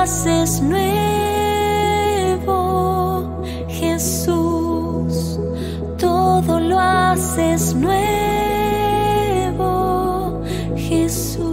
haces nuevo, Jesús, todo lo haces nuevo, Jesús.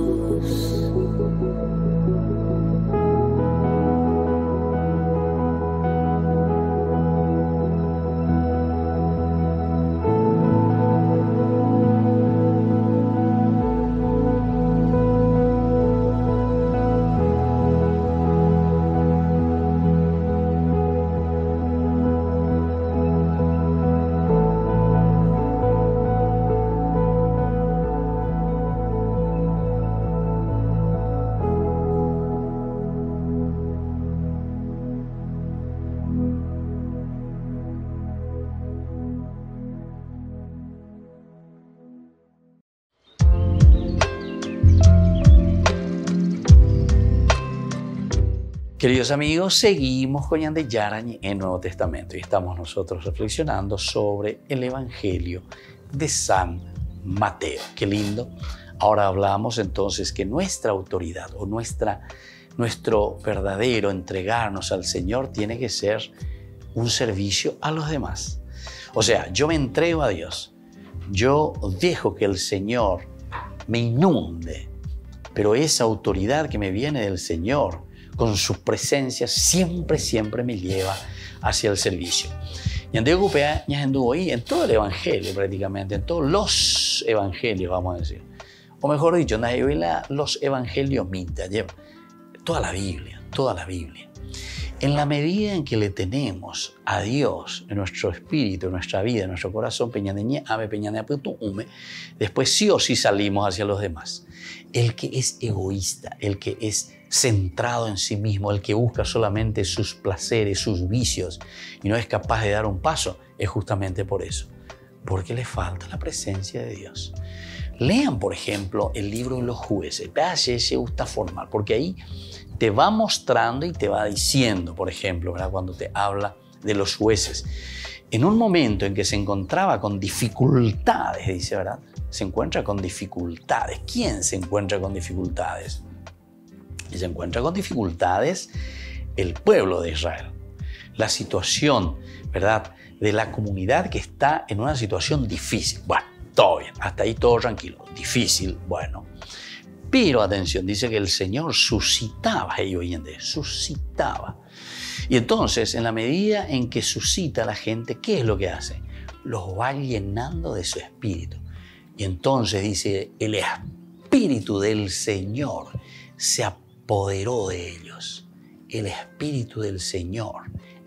Queridos amigos, seguimos con Ñande Yarañe en el Nuevo Testamento y estamos nosotros reflexionando sobre el Evangelio de San Mateo. Qué lindo. Ahora hablamos entonces que nuestra autoridad o nuestro verdadero entregarnos al Señor tiene que ser un servicio a los demás. O sea, yo me entrego a Dios, yo dejo que el Señor me inunde, pero esa autoridad que me viene del Señor, con su presencia, siempre me lleva hacia el servicio. Y en todo el Evangelio prácticamente, en todos los Evangelios, vamos a decir. O mejor dicho, los Evangelios toda la Biblia. En la medida en que le tenemos a Dios en nuestro espíritu, en nuestra vida, en nuestro corazón, después sí o sí salimos hacia los demás. El que es egoísta, el que es centrado en sí mismo, el que busca solamente sus placeres, sus vicios y no es capaz de dar un paso, es justamente por eso, porque le falta la presencia de Dios. Lean, por ejemplo, el libro de los jueces. Se gusta formar, porque ahí te va mostrando y te va diciendo, por ejemplo, ¿verdad? Cuando te habla de los jueces, en un momento en que se encontraba con dificultades, dice, ¿verdad? Se encuentra con dificultades. ¿Quién se encuentra con dificultades? Y se encuentra con dificultades el pueblo de Israel. La situación, ¿verdad?, de la comunidad que está en una situación difícil. Bueno, todo bien, hasta ahí todo tranquilo. Difícil, bueno. Pero atención, dice que el Señor suscitaba, suscitaba. Y entonces, en la medida en que suscita a la gente, ¿qué es lo que hace? Los va llenando de su espíritu. Y entonces dice, el espíritu del Señor se apoderó de ellos. El espíritu del Señor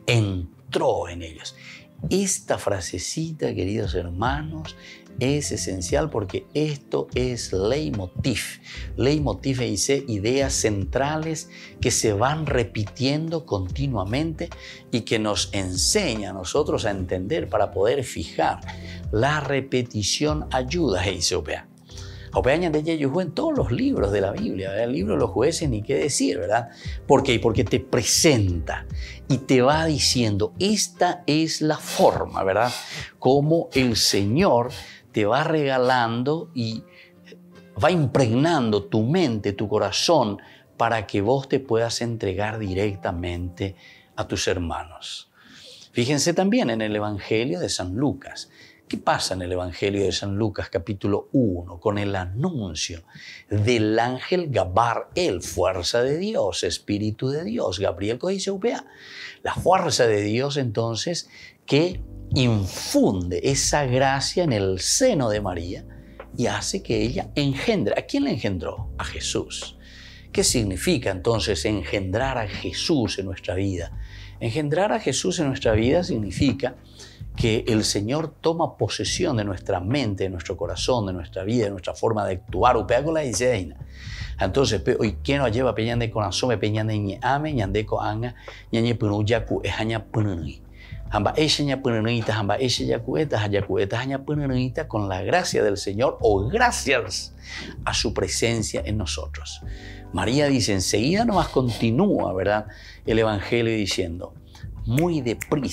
entró en ellos. Esta frasecita, queridos hermanos, es esencial porque esto es leitmotiv. Leitmotiv dice ideas centrales que se van repitiendo continuamente y que nos enseña a nosotros a entender para poder fijar. La repetición ayuda, dice Opea. Opea de ellos en todos los libros de la Biblia, ¿verdad? El libro de los jueces, ni qué decir, ¿verdad? ¿Por qué? Porque te presenta y te va diciendo, esta es la forma, ¿verdad? Como el Señor te va regalando y va impregnando tu mente, tu corazón, para que vos te puedas entregar directamente a tus hermanos. Fíjense también en el Evangelio de San Lucas. ¿Qué pasa en el Evangelio de San Lucas, capítulo 1, con el anuncio del ángel Gabriel, fuerza de Dios, Espíritu de Dios? Gabriel dice Upea. La fuerza de Dios, entonces, que infunde esa gracia en el seno de María y hace que ella engendre. ¿A quién le engendró? A Jesús. ¿Qué significa entonces engendrar a Jesús en nuestra vida? Engendrar a Jesús en nuestra vida significa que el Señor toma posesión de nuestra mente, de nuestro corazón, de nuestra vida, de nuestra forma de actuar. Upea con la diseña. Entonces, hoy quién nos lleva peñande con asome peñande ñe ame ñande ko anga ñañe punu yaku ejaña pununi. Hamba echaña pununita, hamba echa yacueta, hayacueta haña pununita con la gracia del Señor o gracias a su presencia en nosotros. María dice, enseguida nomás continúa, ¿verdad? El Evangelio diciendo, muy deprisa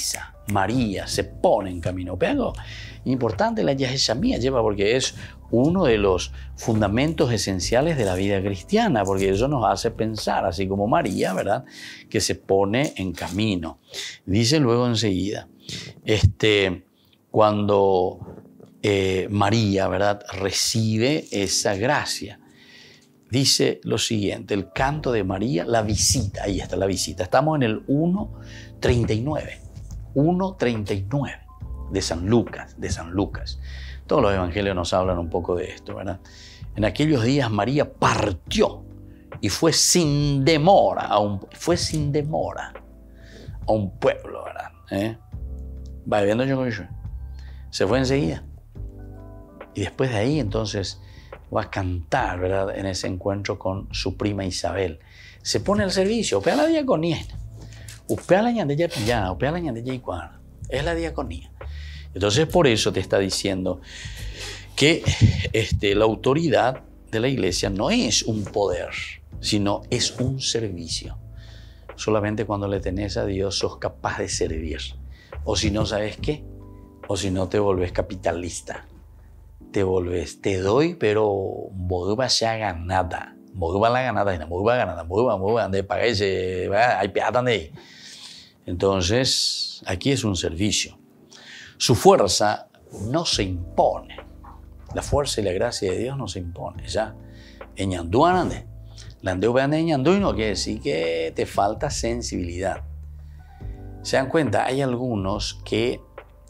María se pone en camino. Pero importante la Yaheshamía lleva porque es uno de los fundamentos esenciales de la vida cristiana, porque eso nos hace pensar, así como María, ¿verdad?, que se pone en camino. Dice luego enseguida, cuando María, ¿verdad?, recibe esa gracia, dice lo siguiente, el canto de María, la visita, ahí está la visita. Estamos en el 1.39 de San Lucas. Todos los evangelios nos hablan un poco de esto, ¿verdad? En aquellos días María partió y fue sin demora a un pueblo, ¿verdad? Va viendo yo con eso. Se fue enseguida. Y después de ahí entonces va a cantar, ¿verdad?, en ese encuentro con su prima Isabel. Se pone al servicio, upea la diaconía. Upea la ñandella pillada, upea la ñandella igual. Es la diaconía. Entonces por eso te está diciendo que la autoridad de la iglesia no es un poder, sino es un servicio. Solamente cuando le tenés a Dios sos capaz de servir. O si no, ¿sabes qué? O si no, te volvés capitalista. Te doy, pero moduba se haga nada. Moduba la ganada, moduba, de pagarse, hay peatan de ahí. Entonces, aquí es un servicio. Su fuerza no se impone. La fuerza y la gracia de Dios no se impone. Ya, en Ñandú ande. La andeuba ande en Ñandú y no quiere decir que te falta sensibilidad. Se dan cuenta, hay algunos que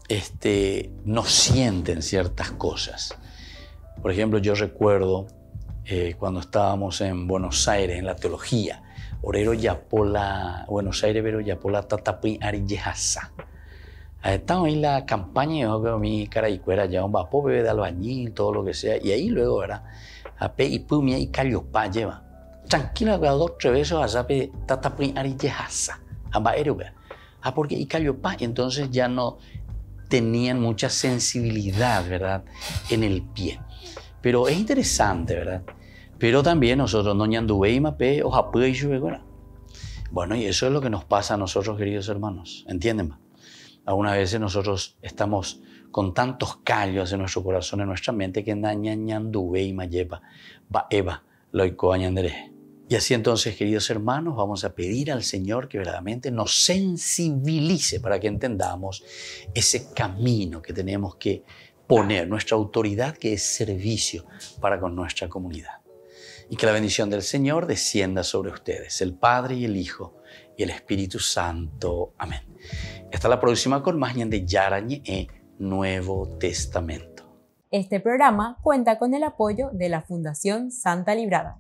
no sienten ciertas cosas. Por ejemplo, yo recuerdo cuando estábamos en Buenos Aires, en la teología, Orero Yapola, Buenos Aires, pero Yapola Tatapi Arillejasa. Estaba ahí la campaña, yo creo que mi cara y cuera ya un vapo, bebé de albañil, todo lo que sea, y ahí luego, ¿verdad? Ape y pumia y callopá lleva. Tranquila, cada 2 o 3 veces, asape Tatapi Arillejasa. Amba eruga. Porque y callopá, entonces ya no tenían mucha sensibilidad, ¿verdad?, en el pie. Pero es interesante, ¿verdad? Pero también nosotros no ñanduveima pe o japue y ¿verdad? Bueno, y eso es lo que nos pasa a nosotros, queridos hermanos. ¿Entienden? Algunas veces nosotros estamos con tantos callos en nuestro corazón, en nuestra mente, que ñanduveima lleva, va eva, loico añandere. Y así entonces, queridos hermanos, vamos a pedir al Señor que verdaderamente nos sensibilice para que entendamos ese camino que tenemos que poner, nuestra autoridad que es servicio para con nuestra comunidad. Y que la bendición del Señor descienda sobre ustedes, el Padre y el Hijo y el Espíritu Santo. Amén. Hasta la próxima con más de Yarañe Nuevo Testamento. Este programa cuenta con el apoyo de la Fundación Santa Librada.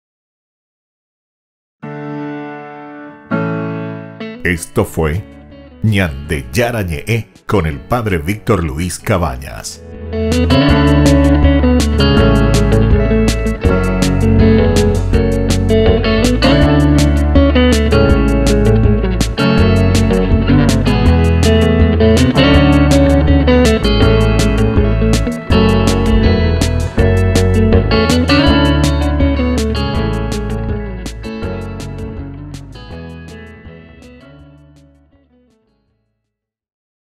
Esto fue Ñande Yarañe con el Padre Víctor Luis Cabañas.